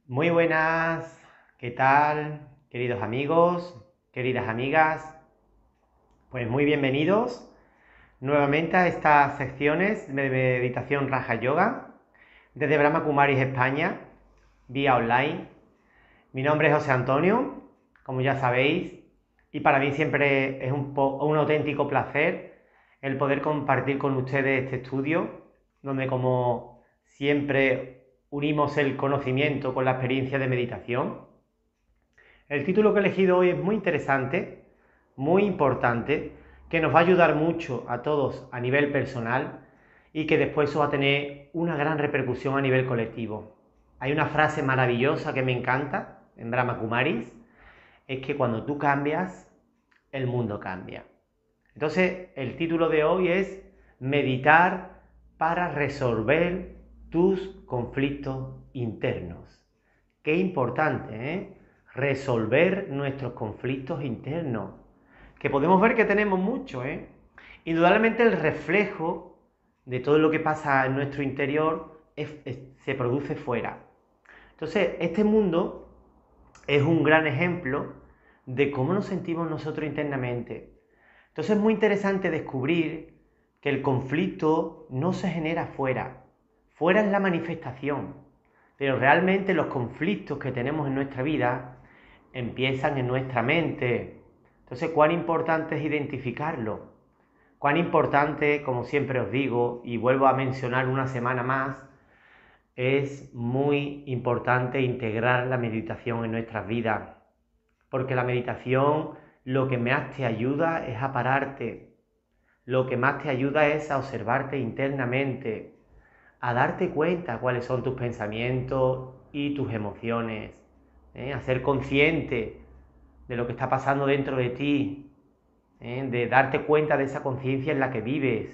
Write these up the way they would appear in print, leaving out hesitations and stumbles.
Muy buenas, ¿qué tal, queridos amigos, queridas amigas? Pues muy bienvenidos nuevamente a estas secciones de meditación Raja Yoga desde Brahma Kumaris, España, vía online. Mi nombre es José Antonio, como ya sabéis, y para mí siempre es un auténtico placer el poder compartir con ustedes este estudio, donde como siempre unimos el conocimiento con la experiencia de meditación. El título que he elegido hoy es muy interesante, muy importante, que nos va a ayudar mucho a todos a nivel personal y que después eso va a tener una gran repercusión a nivel colectivo. Hay una frase maravillosa que me encanta en Brahma Kumaris, es que cuando tú cambias, el mundo cambia. Entonces, el título de hoy es Meditar para resolver tus conflictos internos. Qué importante, ¿eh? Resolver nuestros conflictos internos, que podemos ver que tenemos mucho, ¿eh? Indudablemente el reflejo de todo lo que pasa en nuestro interior se produce fuera. Entonces, este mundo es un gran ejemplo de cómo nos sentimos nosotros internamente. Entonces es muy interesante descubrir que el conflicto no se genera fuera. Fuera es la manifestación, pero realmente los conflictos que tenemos en nuestra vida empiezan en nuestra mente. Entonces, ¿cuán importante es identificarlo? Cuán importante, como siempre os digo, y vuelvo a mencionar una semana más, es muy importante integrar la meditación en nuestras vidas, porque la meditación lo que más te ayuda es a pararte, lo que más te ayuda es a observarte internamente, a darte cuenta cuáles son tus pensamientos y tus emociones, a ser consciente de lo que está pasando dentro de ti, de darte cuenta de esa conciencia en la que vives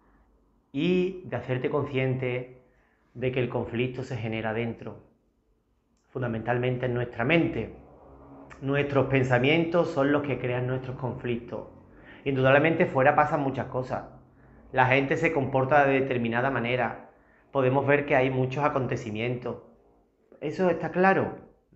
y de hacerte consciente de que el conflicto se genera dentro, fundamentalmente en nuestra mente. Nuestros pensamientos son los que crean nuestros conflictos. Indudablemente fuera pasan muchas cosas. La gente se comporta de determinada manera. Podemos ver que hay muchos acontecimientos. Eso está claro.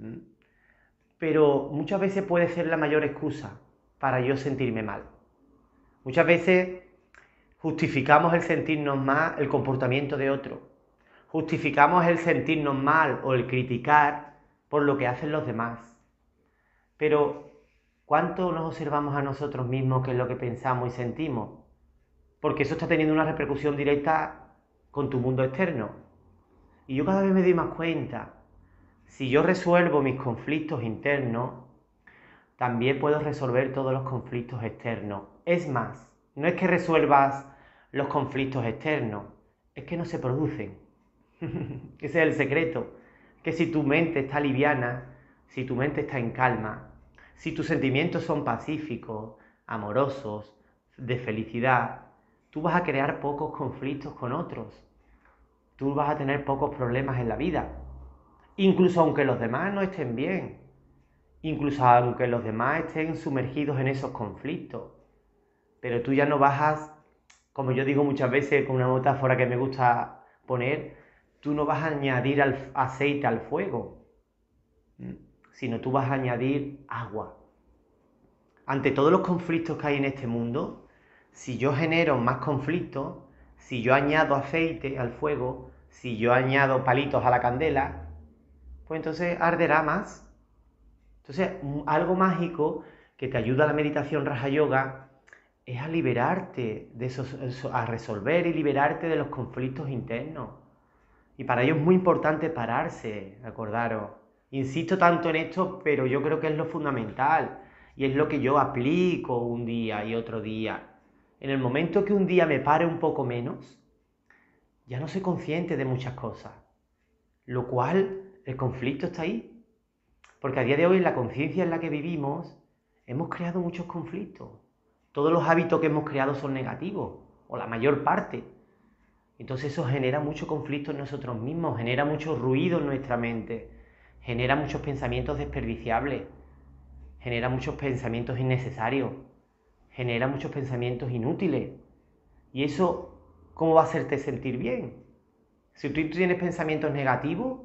Pero muchas veces puede ser la mayor excusa para yo sentirme mal. Muchas veces justificamos el sentirnos mal el comportamiento de otro. Justificamos el sentirnos mal o el criticar por lo que hacen los demás. Pero, ¿cuánto nos observamos a nosotros mismos qué es lo que pensamos y sentimos? Porque eso está teniendo una repercusión directa con tu mundo externo. Y yo cada vez me doy más cuenta, si yo resuelvo mis conflictos internos, también puedo resolver todos los conflictos externos. Es más, no es que resuelvas los conflictos externos, es que no se producen. Ese es el secreto. Que si tu mente está liviana, si tu mente está en calma, si tus sentimientos son pacíficos, amorosos, de felicidad, tú vas a crear pocos conflictos con otros. Tú vas a tener pocos problemas en la vida. Incluso aunque los demás no estén bien. Incluso aunque los demás estén sumergidos en esos conflictos. Pero tú ya no vas como yo digo muchas veces con una metáfora que me gusta poner, tú no vas a añadir aceite al fuego, sino tú vas a añadir agua. Ante todos los conflictos que hay en este mundo, si yo genero más conflictos, si yo añado aceite al fuego, si yo añado palitos a la candela, pues entonces arderá más. Entonces, algo mágico que te ayuda a la meditación Raja Yoga es a liberarte de a resolver y liberarte de los conflictos internos. Y para ello es muy importante pararse, acordaros. Insisto tanto en esto, pero yo creo que es lo fundamental. Y es lo que yo aplico un día y otro día. En el momento que un día me pare un poco menos, ya no soy consciente de muchas cosas. Lo cual, el conflicto está ahí. Porque a día de hoy, en la conciencia en la que vivimos, hemos creado muchos conflictos. Todos los hábitos que hemos creado son negativos, o la mayor parte. Entonces eso genera mucho conflicto en nosotros mismos, genera mucho ruido en nuestra mente, genera muchos pensamientos desperdiciables, genera muchos pensamientos innecesarios, genera muchos pensamientos inútiles. ¿Y eso cómo va a hacerte sentir bien? Si tú tienes pensamientos negativos,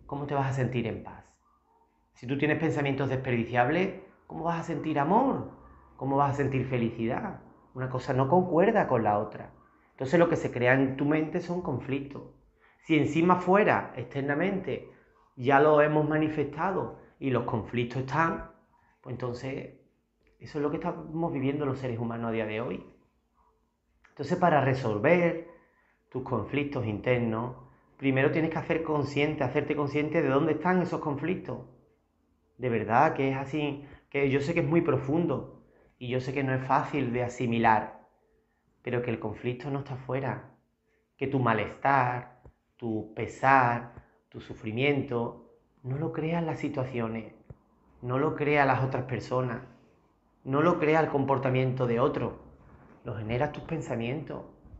¿cómo te vas a sentir en paz? Si tú tienes pensamientos desperdiciables, ¿cómo vas a sentir amor? ¿Cómo vas a sentir felicidad? Una cosa no concuerda con la otra. Entonces lo que se crea en tu mente son conflictos. Si encima fuera, externamente, ya lo hemos manifestado y los conflictos están, pues entonces eso es lo que estamos viviendo los seres humanos a día de hoy. Entonces para resolver tus conflictos internos, primero tienes que hacerte consciente de dónde están esos conflictos. De verdad que es así, que yo sé que es muy profundo y yo sé que no es fácil de asimilar, pero que el conflicto no está fuera, que tu malestar, tu pesar, tu sufrimiento, no lo crean las situaciones, no lo crean las otras personas, no lo crea el comportamiento de otros, lo generas tus pensamientos.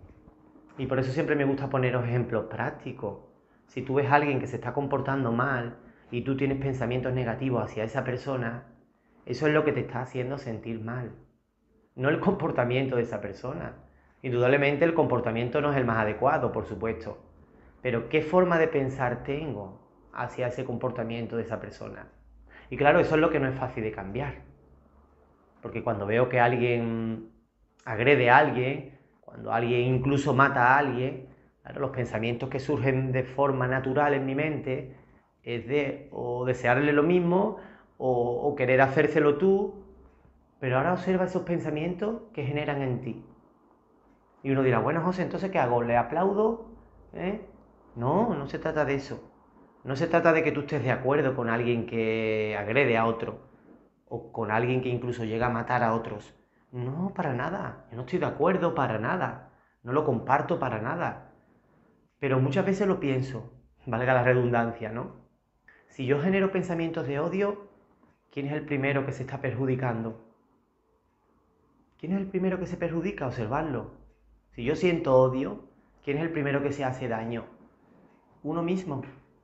Y por eso siempre me gusta poneros ejemplos prácticos. Si tú ves a alguien que se está comportando mal y tú tienes pensamientos negativos hacia esa persona, eso es lo que te está haciendo sentir mal, no el comportamiento de esa persona. Indudablemente el comportamiento no es el más adecuado, por supuesto, pero ¿qué forma de pensar tengo hacia ese comportamiento de esa persona? Y claro, eso es lo que no es fácil de cambiar, porque cuando veo que alguien agrede a alguien, cuando alguien incluso mata a alguien, claro, los pensamientos que surgen de forma natural en mi mente es de o desearle lo mismo o querer hacérselo tú, pero ahora observa esos pensamientos que generan en ti. Y uno dirá, bueno, José, ¿entonces qué hago? ¿Le aplaudo? ¿Eh? No, no se trata de eso. No se trata de que tú estés de acuerdo con alguien que agrede a otro o con alguien que incluso llega a matar a otros. No, para nada. Yo no estoy de acuerdo para nada. No lo comparto para nada. Pero muchas veces lo pienso, valga la redundancia, ¿no? Si yo genero pensamientos de odio, ¿quién es el primero que se está perjudicando? ¿Quién es el primero que se perjudica? Observarlo. Si yo siento odio, ¿quién es el primero que se hace daño? Uno mismo.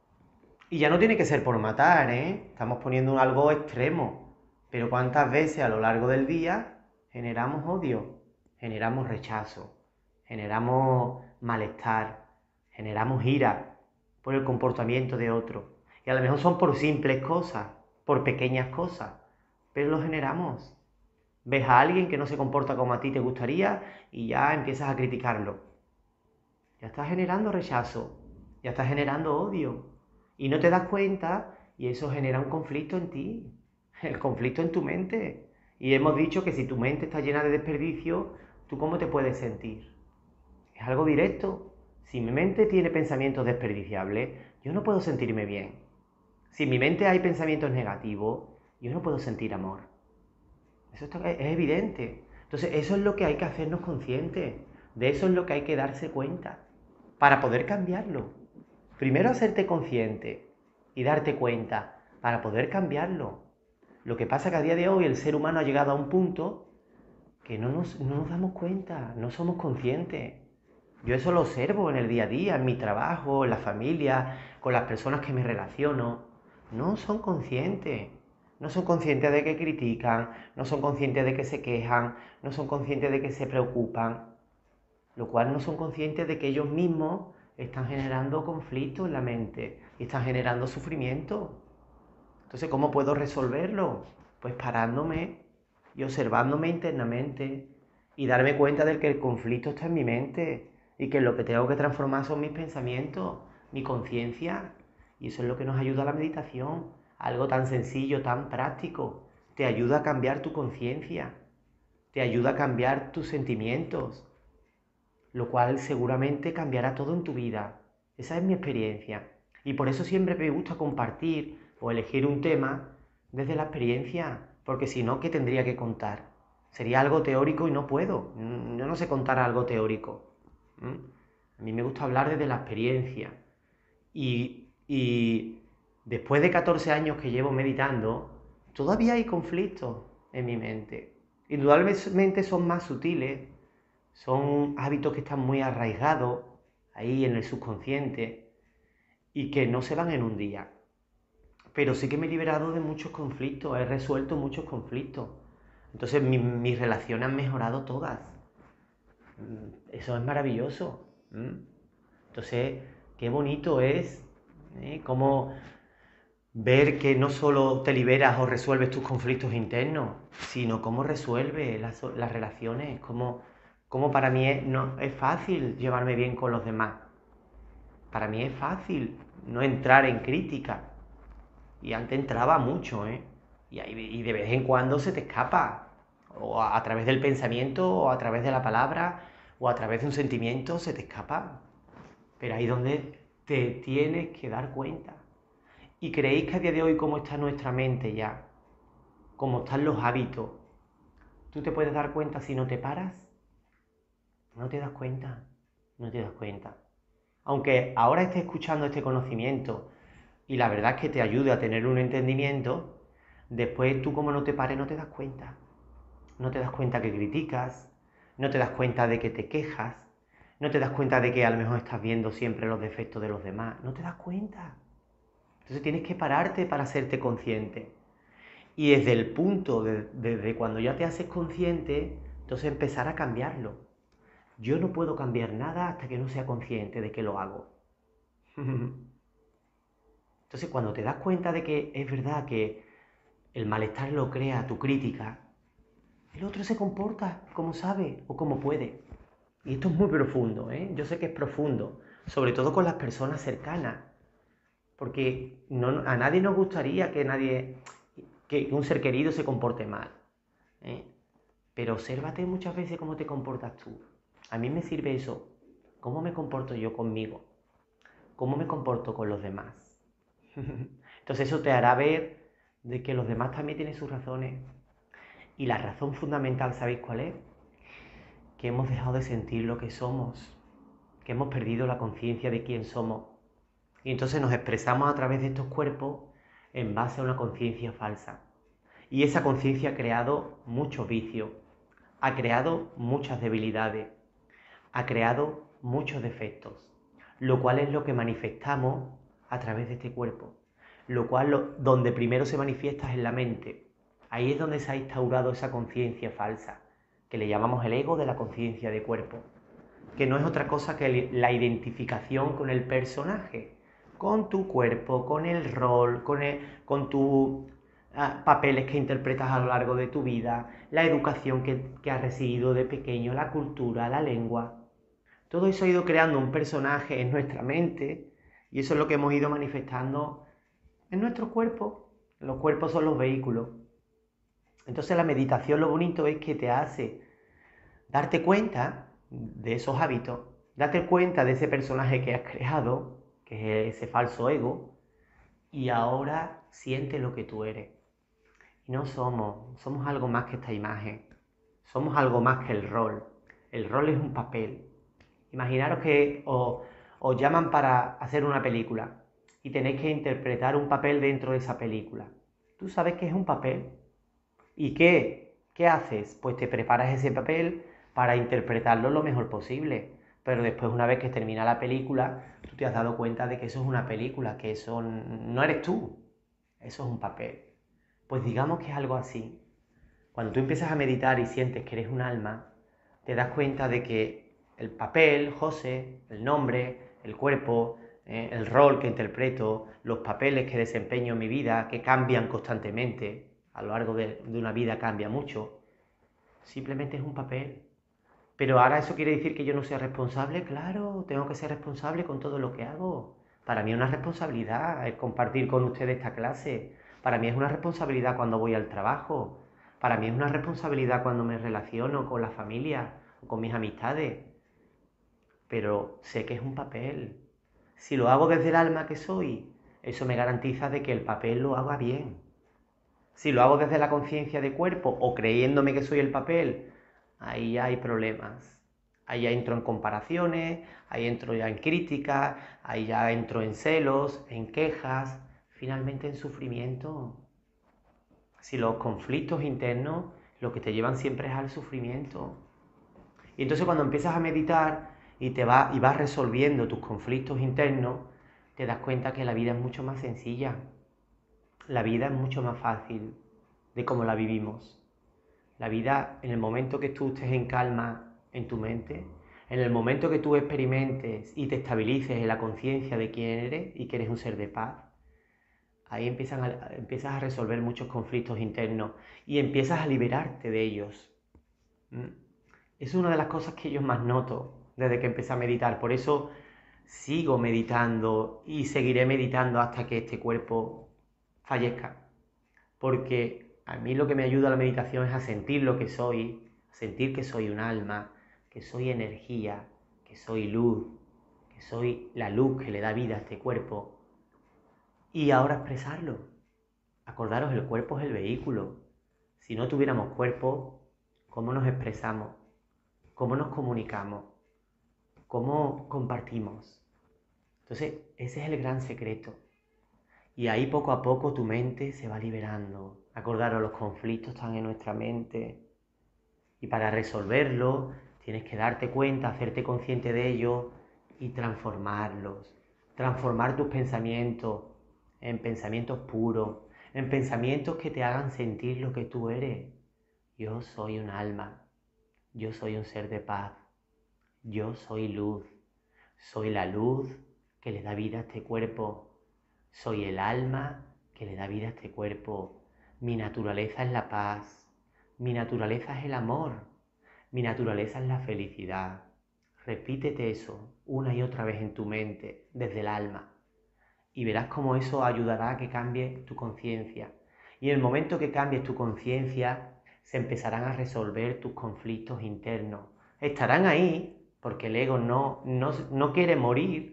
Y ya no tiene que ser por matar, ¿eh? Estamos poniendo algo extremo. Pero ¿cuántas veces a lo largo del día generamos odio? Generamos rechazo, generamos malestar, generamos ira por el comportamiento de otro. Y a lo mejor son por simples cosas, por pequeñas cosas, pero lo generamos. Ves a alguien que no se comporta como a ti te gustaría y ya empiezas a criticarlo. Ya estás generando rechazo, ya estás generando odio. Y no te das cuenta y eso genera un conflicto en ti, el conflicto en tu mente. Y hemos dicho que si tu mente está llena de desperdicio, ¿tú cómo te puedes sentir? Es algo directo. Si mi mente tiene pensamientos desperdiciables, yo no puedo sentirme bien. Si en mi mente hay pensamientos negativos, yo no puedo sentir amor. Eso es evidente. Entonces, eso es lo que hay que hacernos conscientes. De eso es lo que hay que darse cuenta para poder cambiarlo. Primero hacerte consciente y darte cuenta para poder cambiarlo. Lo que pasa es que a día de hoy el ser humano ha llegado a un punto que no nos damos cuenta, no somos conscientes. Yo eso lo observo en el día a día, en mi trabajo, en la familia, con las personas que me relaciono. No son conscientes. No son conscientes de que critican, no son conscientes de que se quejan, no son conscientes de que se preocupan. Lo cual no son conscientes de que ellos mismos están generando conflicto en la mente y están generando sufrimiento. Entonces, ¿cómo puedo resolverlo? Pues parándome y observándome internamente y darme cuenta de que el conflicto está en mi mente y que lo que tengo que transformar son mis pensamientos, mi conciencia. Y eso es lo que nos ayuda a la meditación. Algo tan sencillo, tan práctico. Te ayuda a cambiar tu conciencia, te ayuda a cambiar tus sentimientos, lo cual seguramente cambiará todo en tu vida. Esa es mi experiencia. Y por eso siempre me gusta compartir o elegir un tema desde la experiencia, porque si no, ¿qué tendría que contar? Sería algo teórico y no puedo. Yo no sé contar algo teórico. A mí me gusta hablar desde la experiencia. Y después de 14 años que llevo meditando, todavía hay conflictos en mi mente. Indudablemente son más sutiles, son hábitos que están muy arraigados ahí en el subconsciente y que no se van en un día. Pero sí que me he liberado de muchos conflictos, he resuelto muchos conflictos. Entonces mis relaciones han mejorado todas. Eso es maravilloso. Entonces, qué bonito es, ¿eh? Cómo ver que no solo te liberas o resuelves tus conflictos internos, sino cómo resuelves las relaciones, cómo para mí no, es fácil llevarme bien con los demás. Para mí es fácil no entrar en crítica. Y antes entraba mucho, ¿eh? Y de vez en cuando se te escapa. O a través del pensamiento, o a través de la palabra, o a través de un sentimiento se te escapa. Pero ahí es donde te tienes que dar cuenta. ¿Y creéis que a día de hoy cómo está nuestra mente ya? ¿Cómo están los hábitos? ¿Tú te puedes dar cuenta si no te paras? No te das cuenta. No te das cuenta. Aunque ahora estés escuchando este conocimiento y la verdad es que te ayude a tener un entendimiento, después tú como no te pares no te das cuenta. No te das cuenta que criticas, no te das cuenta de que te quejas, no te das cuenta de que a lo mejor estás viendo siempre los defectos de los demás, no te das cuenta. Entonces tienes que pararte para hacerte consciente. Y desde el punto, desde cuando ya te haces consciente, entonces empezar a cambiarlo. Yo no puedo cambiar nada hasta que no sea consciente de que lo hago. Entonces cuando te das cuenta de que es verdad que el malestar lo crea tu crítica, el otro se comporta como sabe o como puede. Y esto es muy profundo, ¿eh? Yo sé que es profundo, sobre todo con las personas cercanas, porque a nadie nos gustaría que un ser querido se comporte mal, ¿eh? Pero obsérvate muchas veces cómo te comportas tú. A mí me sirve eso. ¿Cómo me comporto yo conmigo? ¿Cómo me comporto con los demás? Entonces eso te hará ver de que los demás también tienen sus razones. Y la razón fundamental, ¿sabéis cuál es? Que hemos dejado de sentir lo que somos, que hemos perdido la conciencia de quién somos. Y entonces nos expresamos a través de estos cuerpos en base a una conciencia falsa. Y esa conciencia ha creado muchos vicios, ha creado muchas debilidades, ha creado muchos defectos, lo cual es lo que manifestamos a través de este cuerpo, lo cual donde primero se manifiesta es en la mente. Ahí es donde se ha instaurado esa conciencia falsa, que le llamamos el ego de la conciencia de cuerpo, que no es otra cosa que la identificación con el personaje, con tu cuerpo, con el rol, con tus papeles que interpretas a lo largo de tu vida, la educación que has recibido de pequeño, la cultura, la lengua. Todo eso ha ido creando un personaje en nuestra mente y eso es lo que hemos ido manifestando en nuestro cuerpo. Los cuerpos son los vehículos. Entonces la meditación lo bonito es que te hace darte cuenta de esos hábitos, darte cuenta de ese personaje que has creado, que es ese falso ego, y ahora siente lo que tú eres. Y no somos algo más que esta imagen, somos algo más que el rol. El rol es un papel. Imaginaros que os llaman para hacer una película y tenéis que interpretar un papel dentro de esa película. Tú sabes que es un papel. ¿Y qué haces? Pues te preparas ese papel para interpretarlo lo mejor posible. Pero después, una vez que termina la película, tú te has dado cuenta de que eso es una película, que eso no eres tú, eso es un papel. Pues digamos que es algo así. Cuando tú empiezas a meditar y sientes que eres un alma, te das cuenta de que el papel, José, el nombre, el cuerpo, el rol que interpreto, los papeles que desempeño en mi vida, que cambian constantemente, a lo largo de una vida cambia mucho, simplemente es un papel. Pero ahora eso quiere decir que yo no sea responsable. Claro, tengo que ser responsable con todo lo que hago. Para mí es una responsabilidad el compartir con ustedes esta clase. Para mí es una responsabilidad cuando voy al trabajo. Para mí es una responsabilidad cuando me relaciono con la familia o con mis amistades. Pero sé que es un papel. Si lo hago desde el alma que soy, eso me garantiza de que el papel lo haga bien. Si lo hago desde la conciencia de cuerpo o creyéndome que soy el papel, ahí ya hay problemas. Ahí ya entro en comparaciones, ahí entro ya en críticas, ahí ya entro en celos, en quejas, finalmente en sufrimiento. Si los conflictos internos lo que te llevan siempre es al sufrimiento. Y entonces cuando empiezas a meditar y vas resolviendo tus conflictos internos, te das cuenta que la vida es mucho más sencilla. La vida es mucho más fácil de cómo la vivimos. La vida, en el momento que tú estés en calma en tu mente, en el momento que tú experimentes y te estabilices en la conciencia de quién eres y que eres un ser de paz, ahí empiezas a resolver muchos conflictos internos y empiezas a liberarte de ellos. Es una de las cosas que yo más noto desde que empecé a meditar. Por eso sigo meditando y seguiré meditando hasta que este cuerpo fallezca. Porque a mí lo que me ayuda a la meditación es a sentir lo que soy, a sentir que soy un alma, que soy energía, que soy luz, que soy la luz que le da vida a este cuerpo. Y ahora expresarlo. Acordaros, el cuerpo es el vehículo. Si no tuviéramos cuerpo, ¿cómo nos expresamos? ¿Cómo nos comunicamos? ¿Cómo compartimos? Entonces, ese es el gran secreto. Y ahí poco a poco tu mente se va liberando. Acordaros, los conflictos están en nuestra mente. Y para resolverlos, tienes que darte cuenta, hacerte consciente de ellos y transformarlos. Transformar tus pensamientos en pensamientos puros, en pensamientos que te hagan sentir lo que tú eres. Yo soy un alma, yo soy un ser de paz, yo soy luz, soy la luz que le da vida a este cuerpo, soy el alma que le da vida a este cuerpo. Mi naturaleza es la paz, mi naturaleza es el amor, mi naturaleza es la felicidad. Repítete eso una y otra vez en tu mente, desde el alma. Y verás cómo eso ayudará a que cambie tu conciencia. Y en el momento que cambies tu conciencia, se empezarán a resolver tus conflictos internos. Estarán ahí, porque el ego no quiere morir.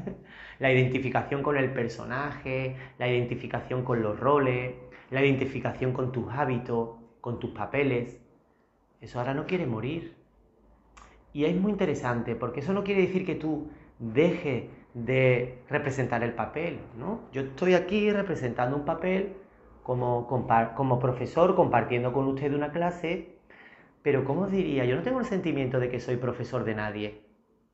La identificación con el personaje, la identificación con los roles, la identificación con tus hábitos, con tus papeles. Eso ahora no quiere morir. Y es muy interesante, porque eso no quiere decir que tú dejes de representar el papel, ¿no? Yo estoy aquí representando un papel como profesor, compartiendo con usted una clase, pero ¿cómo os diría? Yo no tengo el sentimiento de que soy profesor de nadie.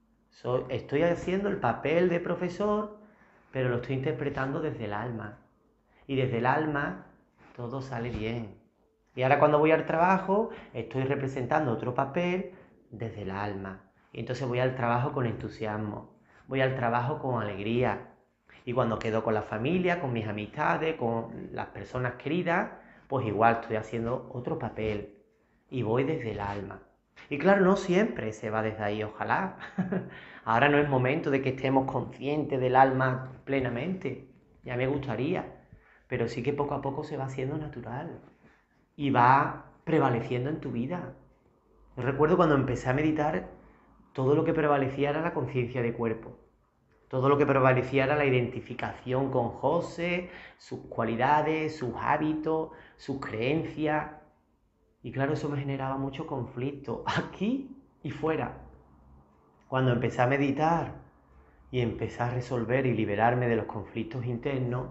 Estoy haciendo el papel de profesor, pero lo estoy interpretando desde el alma. Y desde el alma todo sale bien. Y ahora cuando voy al trabajo, estoy representando otro papel desde el alma. Y entonces voy al trabajo con entusiasmo, voy al trabajo con alegría. Y cuando quedo con la familia, con mis amistades, con las personas queridas, pues igual estoy haciendo otro papel. Y voy desde el alma. Y claro, no siempre se va desde ahí, ojalá. Ahora no es momento de que estemos conscientes del alma plenamente. Ya me gustaría. Pero sí que poco a poco se va haciendo natural. Y va prevaleciendo en tu vida. Yo recuerdo cuando empecé a meditar, todo lo que prevalecía era la conciencia de cuerpo. Todo lo que prevalecía era la identificación con José, sus cualidades, sus hábitos, sus creencias. Y claro, eso me generaba mucho conflicto, aquí y fuera. Cuando empecé a meditar y empecé a resolver y liberarme de los conflictos internos,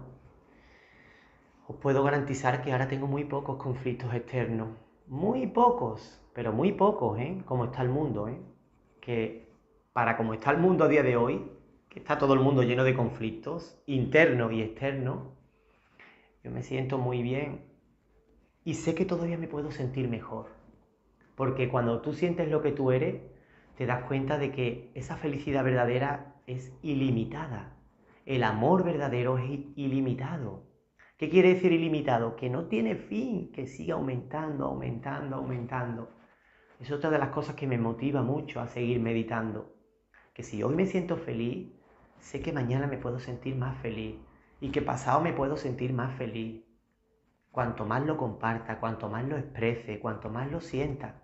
os puedo garantizar que ahora tengo muy pocos conflictos externos. Muy pocos, pero muy pocos, ¿eh? Como está el mundo, ¿eh? Que para como está el mundo a día de hoy, que está todo el mundo lleno de conflictos, internos y externos, yo me siento muy bien. Y sé que todavía me puedo sentir mejor. Porque cuando tú sientes lo que tú eres, te das cuenta de que esa felicidad verdadera es ilimitada. El amor verdadero es ilimitado. ¿Qué quiere decir ilimitado? Que no tiene fin, que sigue aumentando, aumentando, aumentando. Es otra de las cosas que me motiva mucho a seguir meditando. Que si hoy me siento feliz, sé que mañana me puedo sentir más feliz y que pasado me puedo sentir más feliz. Cuanto más lo comparta, cuanto más lo exprese, cuanto más lo sienta.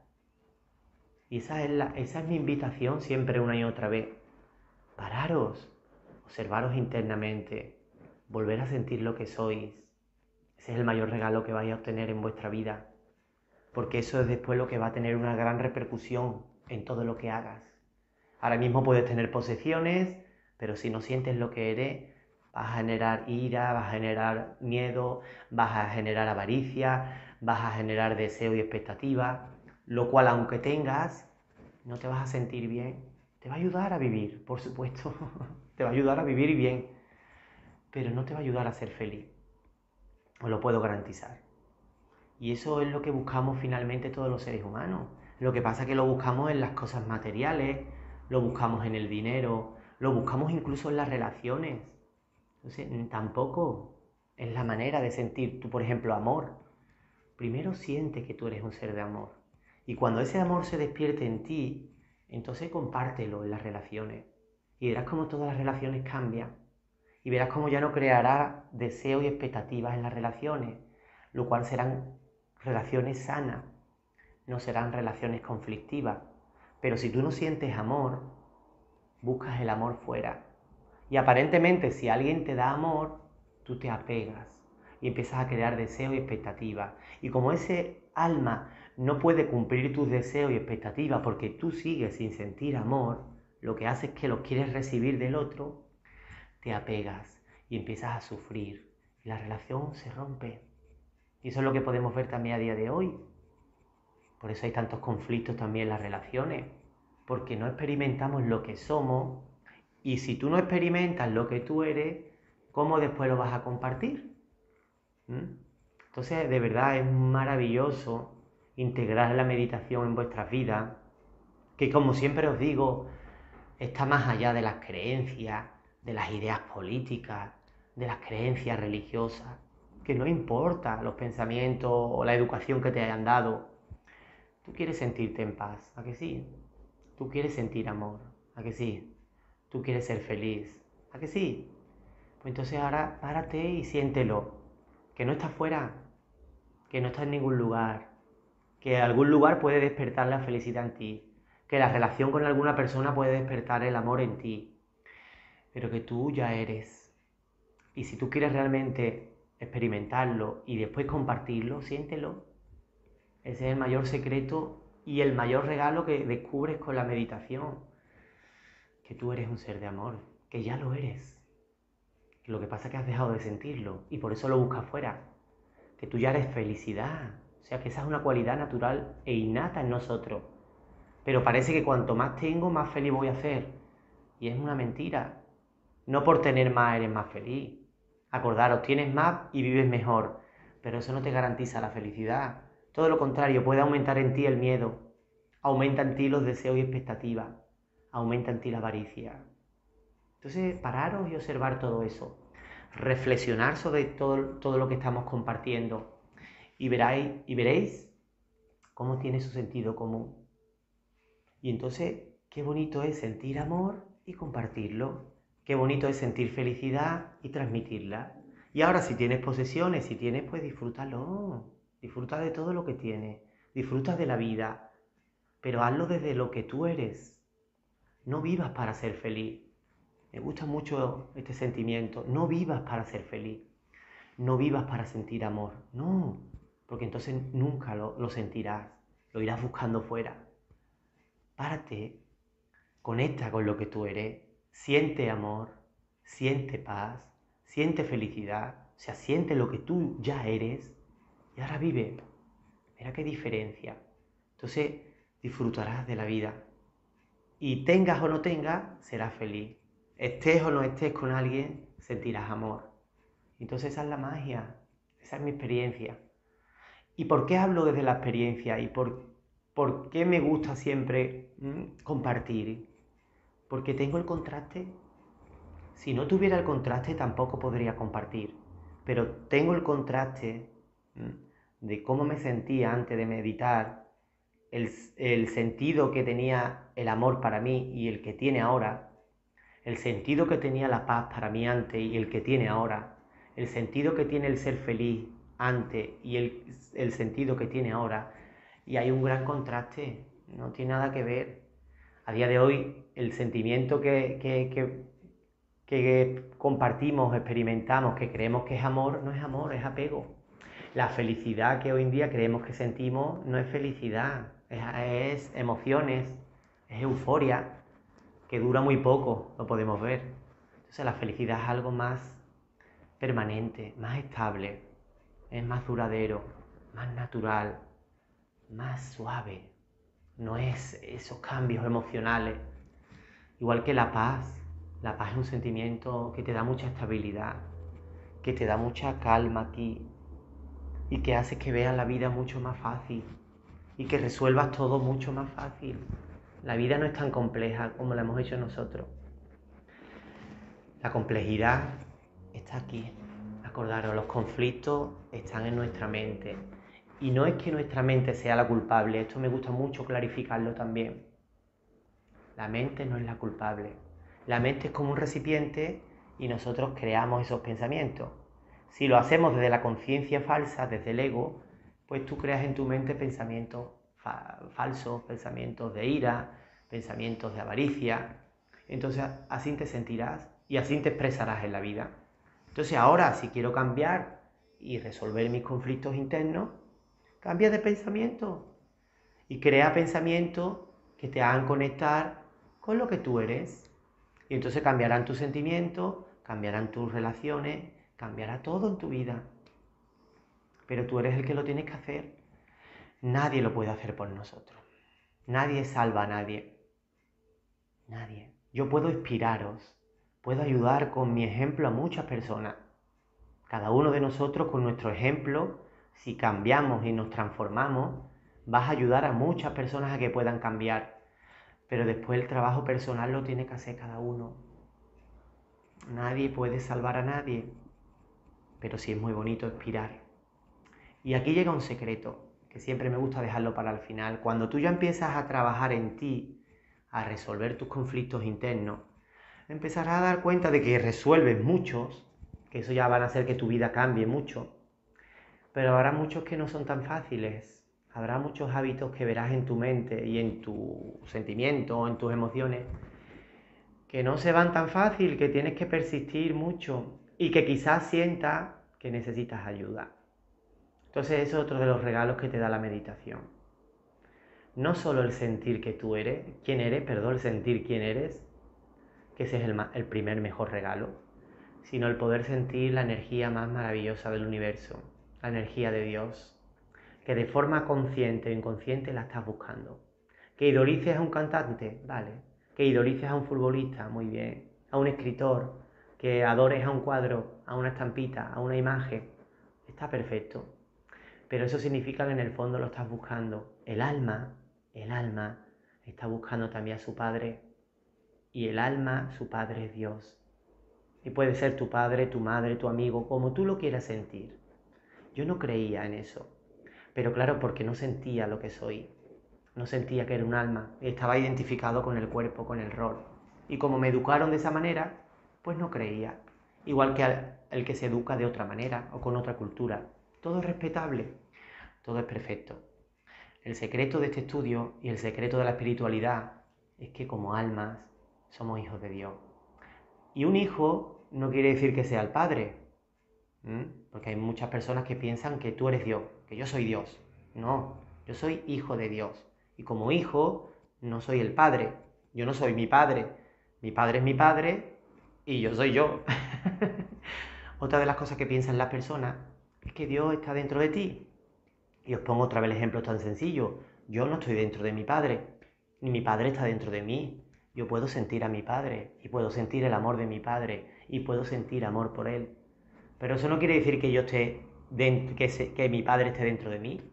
Y esa es mi invitación siempre una y otra vez. Pararos, observaros internamente, volver a sentir lo que sois. Ese es el mayor regalo que vais a obtener en vuestra vida, porque eso es después lo que va a tener una gran repercusión en todo lo que hagas. Ahora mismo puedes tener posesiones, pero si no sientes lo que eres, vas a generar ira, vas a generar miedo, vas a generar avaricia, vas a generar deseo y expectativa, lo cual aunque tengas, no te vas a sentir bien. Te va a ayudar a vivir, por supuesto, te va a ayudar a vivir bien, pero no te va a ayudar a ser feliz, os lo puedo garantizar. Y eso es lo que buscamos finalmente todos los seres humanos. Lo que pasa es que lo buscamos en las cosas materiales, lo buscamos en el dinero, lo buscamos incluso en las relaciones. Entonces, tampoco. Es la manera de sentir, tú, por ejemplo, amor. Primero siente que tú eres un ser de amor. Y cuando ese amor se despierte en ti, entonces compártelo en las relaciones. Y verás cómo todas las relaciones cambian. Y verás cómo ya no creará deseos y expectativas en las relaciones, lo cual serán relaciones sanas, no serán relaciones conflictivas. Pero si tú no sientes amor, buscas el amor fuera. Y aparentemente si alguien te da amor, tú te apegas y empiezas a crear deseos y expectativas. Y como ese alma no puede cumplir tus deseos y expectativas porque tú sigues sin sentir amor, lo que hace es que lo quieres recibir del otro, te apegas y empiezas a sufrir. Y la relación se rompe. Y eso es lo que podemos ver también a día de hoy. Por eso hay tantos conflictos también en las relaciones, porque no experimentamos lo que somos, y si tú no experimentas lo que tú eres, ¿cómo después lo vas a compartir? Entonces, de verdad es maravilloso integrar la meditación en vuestras vidas, que como siempre os digo, está más allá de las creencias, de las ideas políticas, de las creencias religiosas, que no importa los pensamientos o la educación que te hayan dado. Tú quieres sentirte en paz, ¿a que sí? Tú quieres sentir amor, ¿a que sí? Tú quieres ser feliz, ¿a que sí? Pues entonces ahora párate y siéntelo, que no estás fuera, que no estás en ningún lugar, que algún lugar puede despertar la felicidad en ti, que la relación con alguna persona puede despertar el amor en ti, pero que tú ya eres. Y si tú quieres realmente experimentarlo y después compartirlo, siéntelo. Ese es el mayor secreto y el mayor regalo que descubres con la meditación, que tú eres un ser de amor, que ya lo eres. Lo que pasa es que has dejado de sentirlo y por eso lo buscas fuera, que tú ya eres felicidad. O sea, que esa es una cualidad natural e innata en nosotros. Pero parece que cuanto más tengo, más feliz voy a ser. Y es una mentira. No por tener más eres más feliz. Acordaros, tienes más y vives mejor, pero eso no te garantiza la felicidad. Todo lo contrario, puede aumentar en ti el miedo, aumenta en ti los deseos y expectativas, aumenta en ti la avaricia. Entonces, pararos y observar todo eso. Reflexionar sobre todo lo que estamos compartiendo y veréis cómo tiene su sentido común. Y entonces, qué bonito es sentir amor y compartirlo. Qué bonito es sentir felicidad y transmitirla. Y ahora si tienes posesiones, si tienes, pues disfrútalo. Disfruta de todo lo que tienes. Disfruta de la vida. Pero hazlo desde lo que tú eres. No vivas para ser feliz. Me gusta mucho este sentimiento. No vivas para ser feliz. No vivas para sentir amor. No, porque entonces nunca lo sentirás. Lo irás buscando fuera. Párate, conecta con lo que tú eres, siente amor, siente paz, siente felicidad, o sea, siente lo que tú ya eres y ahora vive. Mira qué diferencia. Entonces disfrutarás de la vida y tengas o no tengas, serás feliz. Estés o no estés con alguien, sentirás amor. Entonces esa es la magia, esa es mi experiencia. ¿Y por qué hablo desde la experiencia? ¿Y por qué me gusta siempre compartir? Porque tengo el contraste. Si no tuviera el contraste tampoco podría compartir. Pero tengo el contraste de cómo me sentía antes de meditar, el sentido que tenía el amor para mí y el que tiene ahora, el sentido que tenía la paz para mí antes y el que tiene ahora, el sentido que tiene el ser feliz antes y el sentido que tiene ahora. Y hay un gran contraste, no tiene nada que ver. A día de hoy, el sentimiento que compartimos, experimentamos, que creemos que es amor, no es amor, es apego. La felicidad que hoy en día creemos que sentimos no es felicidad, es emociones, es euforia, que dura muy poco, lo podemos ver. Entonces la felicidad es algo más permanente, más estable, es más duradero, más natural, más suave. No es esos cambios emocionales. Igual que la paz. La paz es un sentimiento que te da mucha estabilidad, que te da mucha calma aquí y que hace que veas la vida mucho más fácil y que resuelvas todo mucho más fácil. La vida no es tan compleja como la hemos hecho nosotros. La complejidad está aquí. Acordaros, los conflictos están en nuestra mente. Y no es que nuestra mente sea la culpable, esto me gusta mucho clarificarlo también. La mente no es la culpable. La mente es como un recipiente y nosotros creamos esos pensamientos. Si lo hacemos desde la conciencia falsa, desde el ego, pues tú creas en tu mente pensamientos falsos, pensamientos de ira, pensamientos de avaricia. Entonces así te sentirás y así te expresarás en la vida. Entonces ahora, si quiero cambiar y resolver mis conflictos internos, cambia de pensamiento y crea pensamientos que te hagan conectar con lo que tú eres. Y entonces cambiarán tus sentimientos, cambiarán tus relaciones, cambiará todo en tu vida. Pero tú eres el que lo tienes que hacer. Nadie lo puede hacer por nosotros. Nadie salva a nadie. Nadie. Yo puedo inspiraros, puedo ayudar con mi ejemplo a muchas personas. Cada uno de nosotros con nuestro ejemplo, si cambiamos y nos transformamos, vas a ayudar a muchas personas a que puedan cambiar. Pero después el trabajo personal lo tiene que hacer cada uno. Nadie puede salvar a nadie, pero sí es muy bonito inspirar. Y aquí llega un secreto, que siempre me gusta dejarlo para el final. Cuando tú ya empiezas a trabajar en ti, a resolver tus conflictos internos, empezarás a dar cuenta de que resuelves muchos, que eso ya van a hacer que tu vida cambie mucho, pero habrá muchos que no son tan fáciles. Habrá muchos hábitos que verás en tu mente y en tus sentimientos, en tus emociones, que no se van tan fácil, que tienes que persistir mucho y que quizás sientas que necesitas ayuda. Entonces eso es otro de los regalos que te da la meditación. No solo el sentir que tú eres, el sentir quién eres, que ese es el primer mejor regalo, sino el poder sentir la energía más maravillosa del universo, la energía de Dios, que de forma consciente o inconsciente la estás buscando. Que idolices a un cantante, vale. Que idolices a un futbolista, muy bien. A un escritor, que adores a un cuadro, a una estampita, a una imagen, está perfecto. Pero eso significa que en el fondo lo estás buscando. El alma está buscando también a su Padre. Y el alma, su Padre es Dios. Y puede ser tu padre, tu madre, tu amigo, como tú lo quieras sentir. Yo no creía en eso. Pero claro, porque no sentía lo que soy. No sentía que era un alma. Estaba identificado con el cuerpo, con el rol. Y como me educaron de esa manera, pues no creía. Igual que el que se educa de otra manera o con otra cultura. Todo es respetable. Todo es perfecto. El secreto de este estudio y el secreto de la espiritualidad es que como almas somos hijos de Dios. Y un hijo no quiere decir que sea el padre. Porque hay muchas personas que piensan que tú eres Dios, que yo soy Dios. No, yo soy hijo de Dios. Y como hijo, no soy el padre. Yo no soy mi padre. Mi padre es mi padre y yo soy yo. Otra de las cosas que piensan las personas es que Dios está dentro de ti. Y os pongo otra vez el ejemplo tan sencillo. Yo no estoy dentro de mi padre, ni mi padre está dentro de mí. Yo puedo sentir a mi padre y puedo sentir el amor de mi padre y puedo sentir amor por él. Pero eso no quiere decir que yo esté que mi padre esté dentro de mí.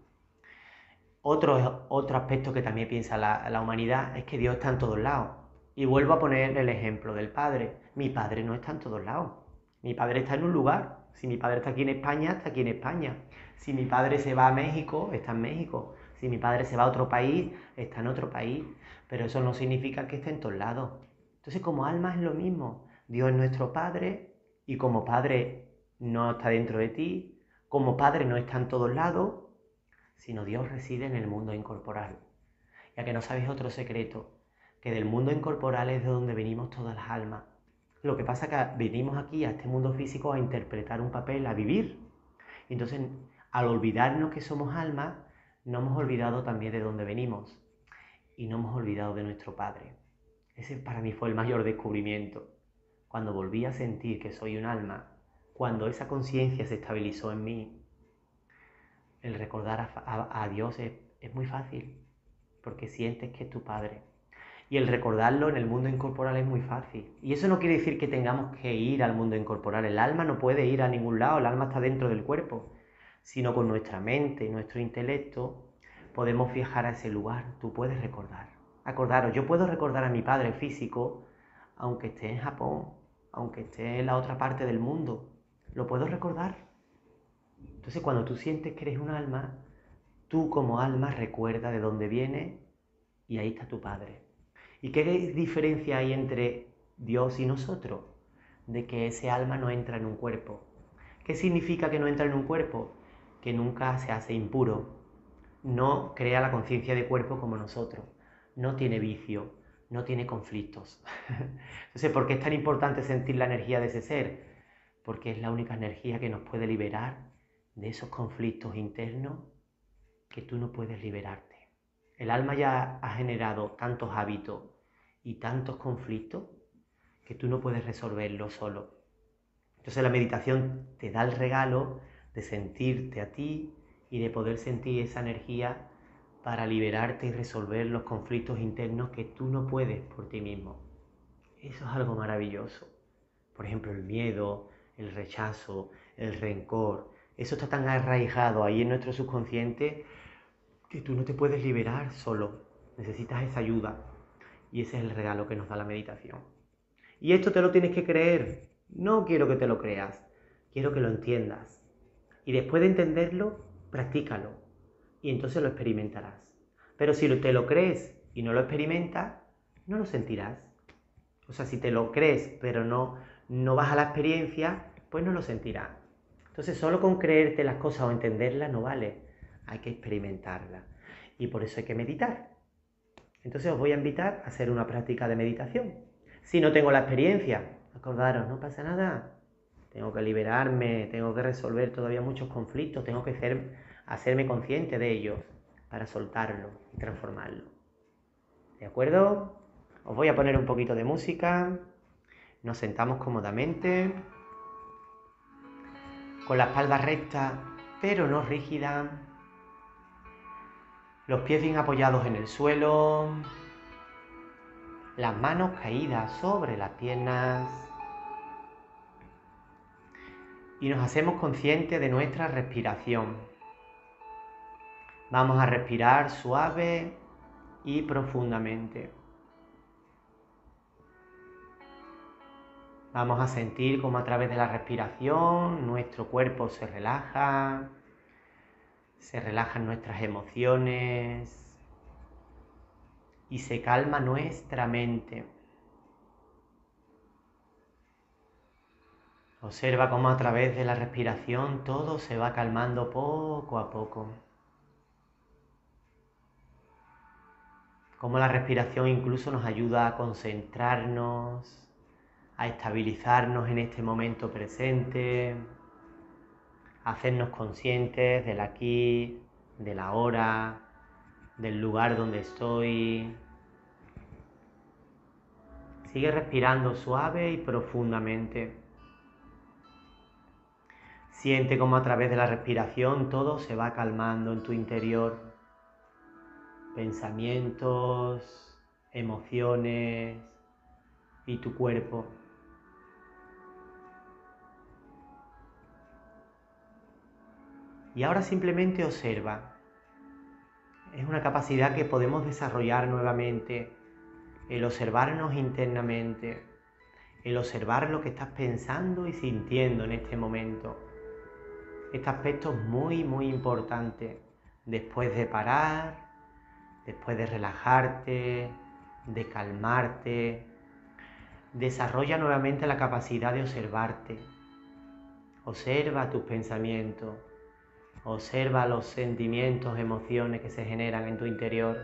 Otro aspecto que también piensa la humanidad es que Dios está en todos lados. Y vuelvo a poner el ejemplo del padre. Mi padre no está en todos lados. Mi padre está en un lugar. Si mi padre está aquí en España, está aquí en España. Si mi padre se va a México, está en México. Si mi padre se va a otro país, está en otro país. Pero eso no significa que esté en todos lados. Entonces, como alma es lo mismo. Dios es nuestro Padre y como Padre no está dentro de ti, como Padre no está en todos lados, sino Dios reside en el mundo incorporal. Ya que no sabéis otro secreto, que del mundo incorporal es de donde venimos todas las almas. Lo que pasa es que venimos aquí a este mundo físico a interpretar un papel, a vivir. Y entonces, al olvidarnos que somos almas, no hemos olvidado también de dónde venimos. Y no hemos olvidado de nuestro Padre. Ese para mí fue el mayor descubrimiento. Cuando volví a sentir que soy un alma, cuando esa conciencia se estabilizó en mí, el recordar a Dios es muy fácil, porque sientes que es tu Padre. Y el recordarlo en el mundo incorporal es muy fácil. Y eso no quiere decir que tengamos que ir al mundo incorporal. El alma no puede ir a ningún lado, el alma está dentro del cuerpo. Sino con nuestra mente y nuestro intelecto podemos viajar a ese lugar. Tú puedes recordar. Acordaros, yo puedo recordar a mi padre físico, aunque esté en Japón, aunque esté en la otra parte del mundo. lo puedo recordar. Entonces cuando tú sientes que eres un alma, tú como alma recuerda de dónde vienes y ahí está tu Padre. ¿Y qué diferencia hay entre Dios y nosotros? De que ese alma no entra en un cuerpo. ¿Qué significa que no entra en un cuerpo? Que nunca se hace impuro, no crea la conciencia de cuerpo como nosotros, no tiene vicio, no tiene conflictos. Entonces, ¿por qué es tan importante sentir la energía de ese ser? Porque es la única energía que nos puede liberar de esos conflictos internos que tú no puedes liberarte. El alma ya ha generado tantos hábitos y tantos conflictos que tú no puedes resolverlos solo. Entonces la meditación te da el regalo de sentirte a ti y de poder sentir esa energía para liberarte y resolver los conflictos internos que tú no puedes por ti mismo. Eso es algo maravilloso. Por ejemplo, el miedo, el rechazo, el rencor. Eso está tan arraigado ahí en nuestro subconsciente que tú no te puedes liberar solo. Necesitas esa ayuda. Y ese es el regalo que nos da la meditación. Y esto te lo tienes que creer. No quiero que te lo creas. Quiero que lo entiendas. Y después de entenderlo, practícalo. Y entonces lo experimentarás. Pero si te lo crees y no lo experimentas, no lo sentirás. O sea, si te lo crees pero no vas a la experiencia, pues no lo sentirás. Entonces solo con creerte las cosas o entenderlas no vale. Hay que experimentarlas. Y por eso hay que meditar. Entonces os voy a invitar a hacer una práctica de meditación. Si no tengo la experiencia, acordaros, no pasa nada. Tengo que liberarme, tengo que resolver todavía muchos conflictos, tengo que hacerme consciente de ellos para soltarlo y transformarlo. ¿De acuerdo? Os voy a poner un poquito de música. Nos sentamos cómodamente, con la espalda recta, pero no rígida. Los pies bien apoyados en el suelo. Las manos caídas sobre las piernas. Y nos hacemos conscientes de nuestra respiración. Vamos a respirar suave y profundamente. Vamos a sentir cómo a través de la respiración nuestro cuerpo se relajan nuestras emociones y se calma nuestra mente. Observa cómo a través de la respiración todo se va calmando poco a poco. Cómo la respiración incluso nos ayuda a concentrarnos, a estabilizarnos en este momento presente, a hacernos conscientes del aquí, del ahora, del lugar donde estoy. Sigue respirando suave y profundamente. Siente cómo a través de la respiración todo se va calmando en tu interior. Pensamientos, emociones y tu cuerpo. Y ahora simplemente observa. Es una capacidad que podemos desarrollar nuevamente, el observarnos internamente, el observar lo que estás pensando y sintiendo en este momento. Este aspecto es muy, muy importante. Después de parar, después de relajarte, de calmarte, desarrolla nuevamente la capacidad de observarte. Observa tus pensamientos, observa los sentimientos, emociones que se generan en tu interior.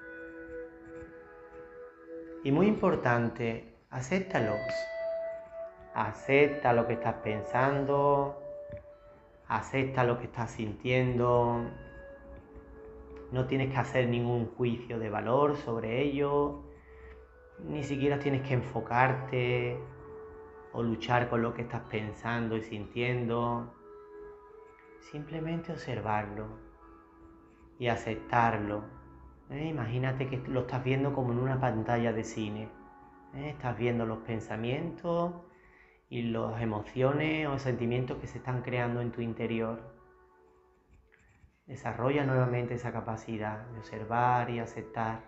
Y muy importante, acéptalos. Acepta lo que estás pensando, acepta lo que estás sintiendo. No tienes que hacer ningún juicio de valor sobre ello, ni siquiera tienes que enfocarte o luchar con lo que estás pensando y sintiendo. Simplemente observarlo y aceptarlo. Imagínate que lo estás viendo como en una pantalla de cine. Estás viendo los pensamientos y las emociones o sentimientos que se están creando en tu interior. Desarrolla nuevamente esa capacidad de observar y aceptar,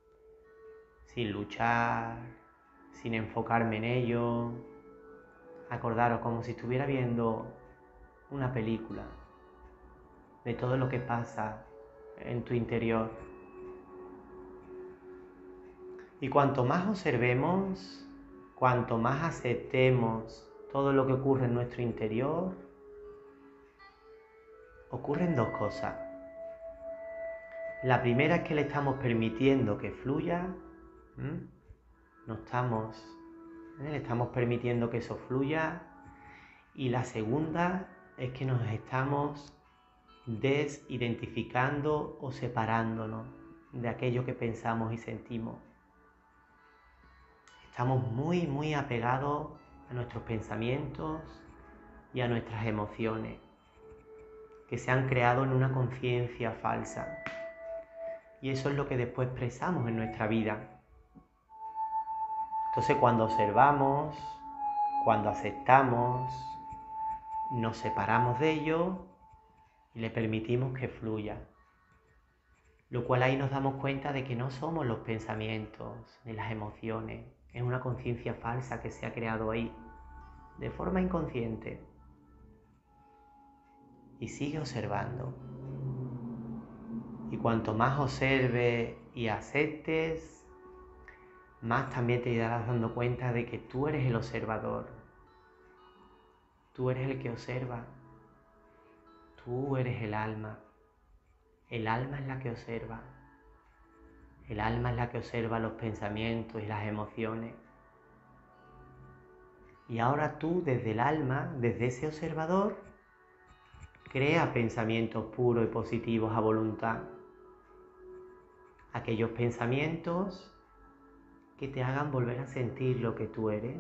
sin luchar, sin enfocarme en ello. Acordaros como si estuviera viendo una película de todo lo que pasa en tu interior. Y cuanto más observemos, cuanto más aceptemos todo lo que ocurre en nuestro interior, ocurren dos cosas. La primera es que le estamos permitiendo que fluya, le estamos permitiendo que eso fluya. Y la segunda es que nos estamos desidentificando o separándonos de aquello que pensamos y sentimos. Estamos muy apegados a nuestros pensamientos y a nuestras emociones, que se han creado en una conciencia falsa. Y eso es lo que después expresamos en nuestra vida. Entonces, cuando observamos, cuando aceptamos, nos separamos de ello y le permitimos que fluya. Lo cual ahí nos damos cuenta de que no somos los pensamientos ni las emociones. Es una conciencia falsa que se ha creado ahí, de forma inconsciente. Y sigue observando. Y cuanto más observes y aceptes, más también te irás dando cuenta de que tú eres el observador. Tú eres el que observa. Tú eres el alma. El alma es la que observa. El alma es la que observa los pensamientos y las emociones. Y ahora tú, desde el alma, desde ese observador, crea pensamientos puros y positivos a voluntad. Aquellos pensamientos que te hagan volver a sentir lo que tú eres.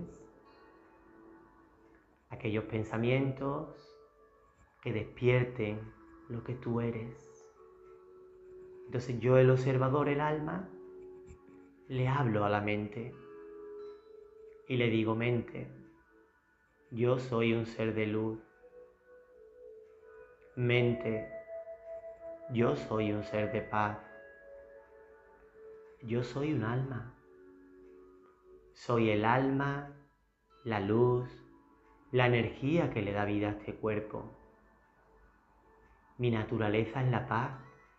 Aquellos pensamientos que despierten lo que tú eres. Entonces yo, el observador, el alma, le hablo a la mente y le digo: mente, yo soy un ser de luz. Mente, yo soy un ser de paz. Yo soy un alma. Soy el alma, la luz, la energía que le da vida a este cuerpo. Mi naturaleza es la paz.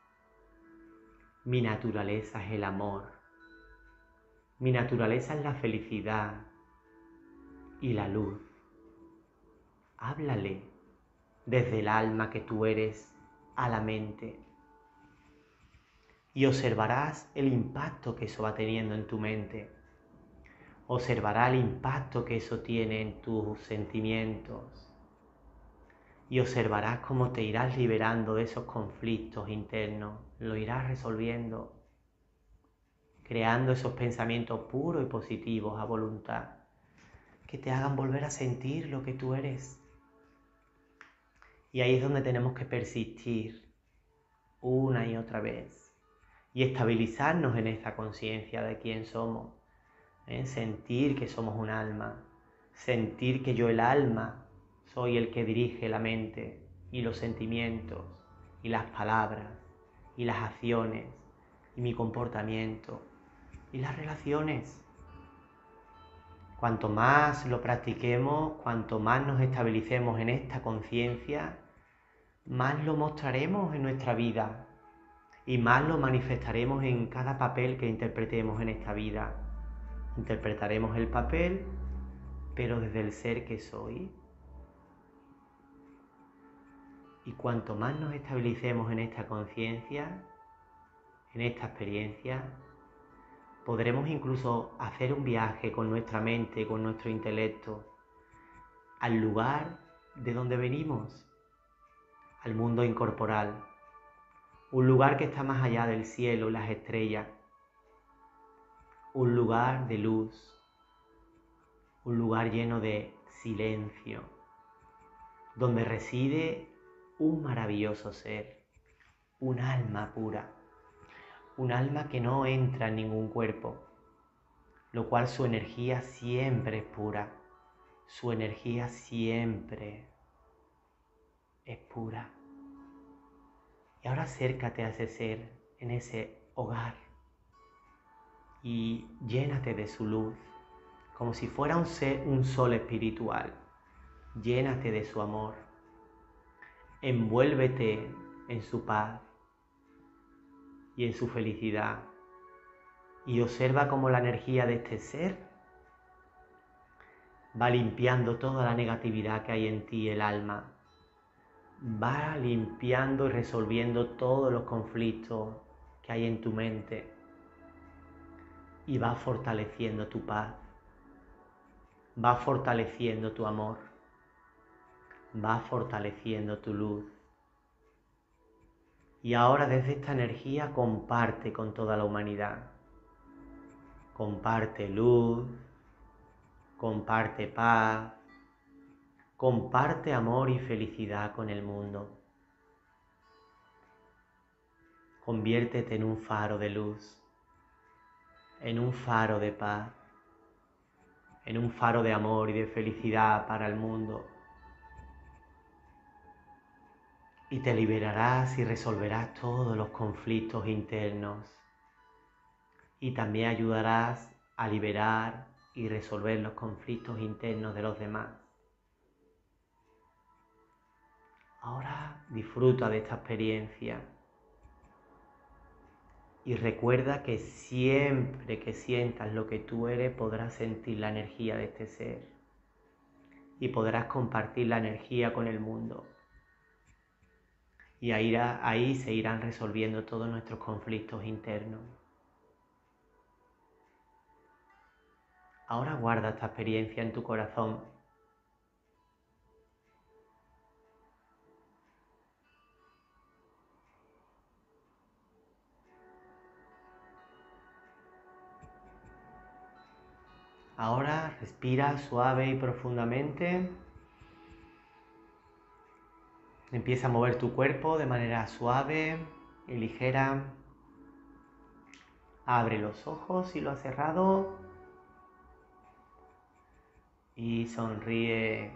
Mi naturaleza es el amor. Mi naturaleza es la felicidad y la luz. Háblale desde el alma que tú eres a la mente. Y observarás el impacto que eso va teniendo en tu mente. Observarás el impacto que eso tiene en tus sentimientos. Y observarás cómo te irás liberando de esos conflictos internos. Lo irás resolviendo. Creando esos pensamientos puros y positivos a voluntad. Que te hagan volver a sentir lo que tú eres. Y ahí es donde tenemos que persistir una y otra vez. Y estabilizarnos en esta conciencia de quién somos. Sentir que somos un alma. Sentir que yo, el alma, soy el que dirige la mente y los sentimientos y las palabras y las acciones y mi comportamiento y las relaciones. Cuanto más lo practiquemos, cuanto más nos estabilicemos en esta conciencia, más lo mostraremos en nuestra vida y más lo manifestaremos en cada papel que interpretemos en esta vida. Interpretaremos el papel, pero desde el ser que soy. Y cuanto más nos estabilicemos en esta conciencia, en esta experiencia, podremos incluso hacer un viaje con nuestra mente, con nuestro intelecto, al lugar de donde venimos, al mundo incorporal, un lugar que está más allá del cielo y las estrellas, un lugar de luz, un lugar lleno de silencio, donde reside un maravilloso ser, un alma pura, un alma que no entra en ningún cuerpo, lo cual su energía siempre es pura, su energía siempre es pura. Y ahora acércate a ese ser, en ese hogar, y llénate de su luz, como si fuera un sol espiritual. Llénate de su amor. Envuélvete en su paz y en su felicidad. Y observa cómo la energía de este ser va limpiando toda la negatividad que hay en ti, el alma. Va limpiando y resolviendo todos los conflictos que hay en tu mente. Y va fortaleciendo tu paz. Va fortaleciendo tu amor. Va fortaleciendo tu luz. Y ahora desde esta energía comparte con toda la humanidad. Comparte luz, comparte paz, comparte amor y felicidad con el mundo. Conviértete en un faro de luz, en un faro de paz, en un faro de amor y de felicidad para el mundo. Y te liberarás y resolverás todos los conflictos internos. Y también ayudarás a liberar y resolver los conflictos internos de los demás. Ahora disfruta de esta experiencia y recuerda que siempre que sientas lo que tú eres podrás sentir la energía de este ser y podrás compartir la energía con el mundo. Y ahí se irán resolviendo todos nuestros conflictos internos. Ahora guarda esta experiencia en tu corazón. Ahora respira suave y profundamente. Empieza a mover tu cuerpo de manera suave y ligera. Abre los ojos si lo has cerrado. Y sonríe.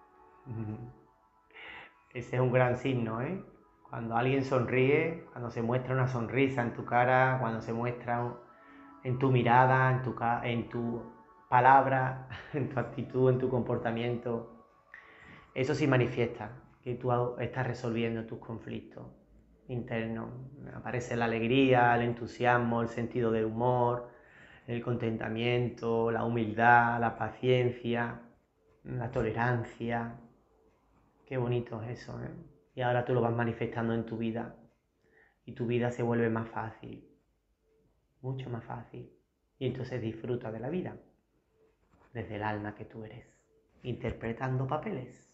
Ese es un gran signo, ¿eh? Cuando alguien sonríe, cuando se muestra una sonrisa en tu cara, cuando se muestra en tu mirada, en tu palabra, en tu actitud, en tu comportamiento, eso sí manifiesta que tú estás resolviendo tus conflictos internos. Aparece la alegría, el entusiasmo, el sentido del humor, el contentamiento, la humildad, la paciencia, la tolerancia. Qué bonito es eso, ¿eh? Y ahora tú lo vas manifestando en tu vida y tu vida se vuelve más fácil, mucho más fácil. Y entonces disfruta de la vida desde el alma que tú eres, interpretando papeles.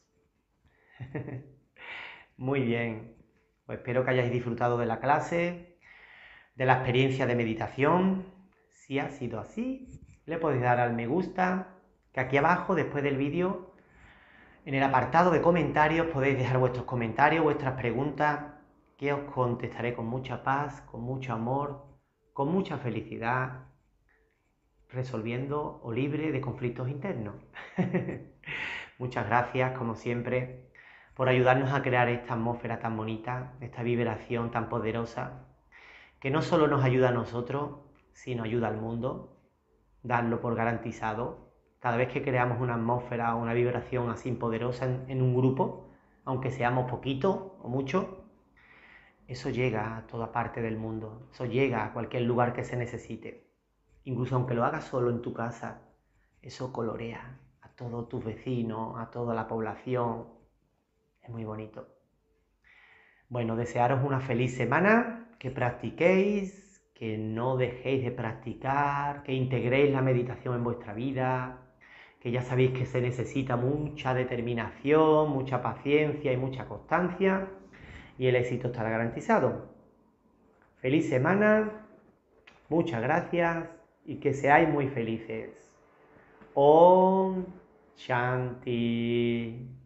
Muy bien, pues espero que hayáis disfrutado de la clase, de la experiencia de meditación. Si ha sido así, le podéis dar al me gusta, que aquí abajo, después del vídeo, en el apartado de comentarios podéis dejar vuestros comentarios, vuestras preguntas, que os contestaré con mucha paz, con mucho amor, con mucha felicidad, resolviendo o libre de conflictos internos. Muchas gracias, como siempre, por ayudarnos a crear esta atmósfera tan bonita, esta vibración tan poderosa, que no solo nos ayuda a nosotros, sino ayuda al mundo. Darlo por garantizado. Cada vez que creamos una atmósfera o una vibración así poderosa en un grupo, aunque seamos poquitos o muchos, eso llega a toda parte del mundo, eso llega a cualquier lugar que se necesite. Incluso aunque lo hagas solo en tu casa, eso colorea a todos tus vecinos, a toda la población. Es muy bonito. Bueno, desearos una feliz semana, que practiquéis, que no dejéis de practicar, que integréis la meditación en vuestra vida, que ya sabéis que se necesita mucha determinación, mucha paciencia y mucha constancia, y el éxito estará garantizado. Feliz semana, muchas gracias y que seáis muy felices. Om Shanti.